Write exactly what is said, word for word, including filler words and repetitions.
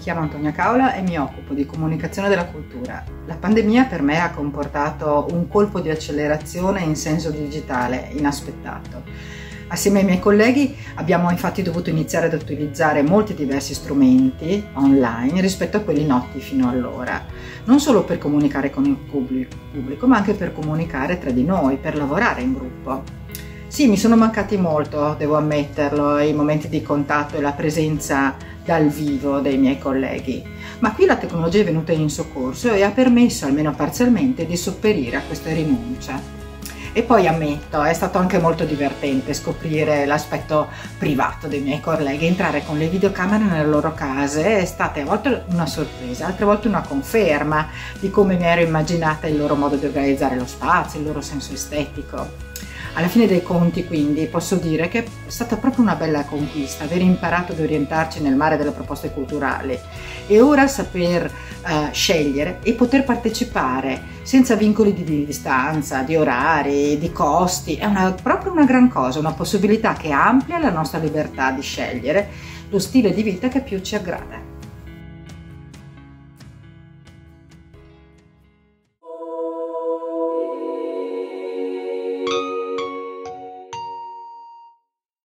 chiamo Antonia Caola e mi occupo di comunicazione della cultura. La pandemia per me ha comportato un colpo di accelerazione in senso digitale inaspettato. Assieme ai miei colleghi abbiamo infatti dovuto iniziare ad utilizzare molti diversi strumenti online rispetto a quelli noti fino allora, non solo per comunicare con il pubblico, ma anche per comunicare tra di noi, per lavorare in gruppo. Sì, mi sono mancati molto, devo ammetterlo, i momenti di contatto e la presenza dal vivo dei miei colleghi, ma qui la tecnologia è venuta in soccorso e ha permesso, almeno parzialmente, di sopperire a queste rinunce. E poi ammetto, è stato anche molto divertente scoprire l'aspetto privato dei miei colleghi, entrare con le videocamere nelle loro case è stata a volte una sorpresa, altre volte una conferma di come mi ero immaginata il loro modo di organizzare lo spazio, il loro senso estetico. Alla fine dei conti, quindi, posso dire che è stata proprio una bella conquista aver imparato ad orientarci nel mare delle proposte culturali e ora saper uh, scegliere e poter partecipare senza vincoli di distanza, di orari, di costi, è una, proprio una gran cosa, una possibilità che amplia la nostra libertà di scegliere lo stile di vita che più ci aggrada.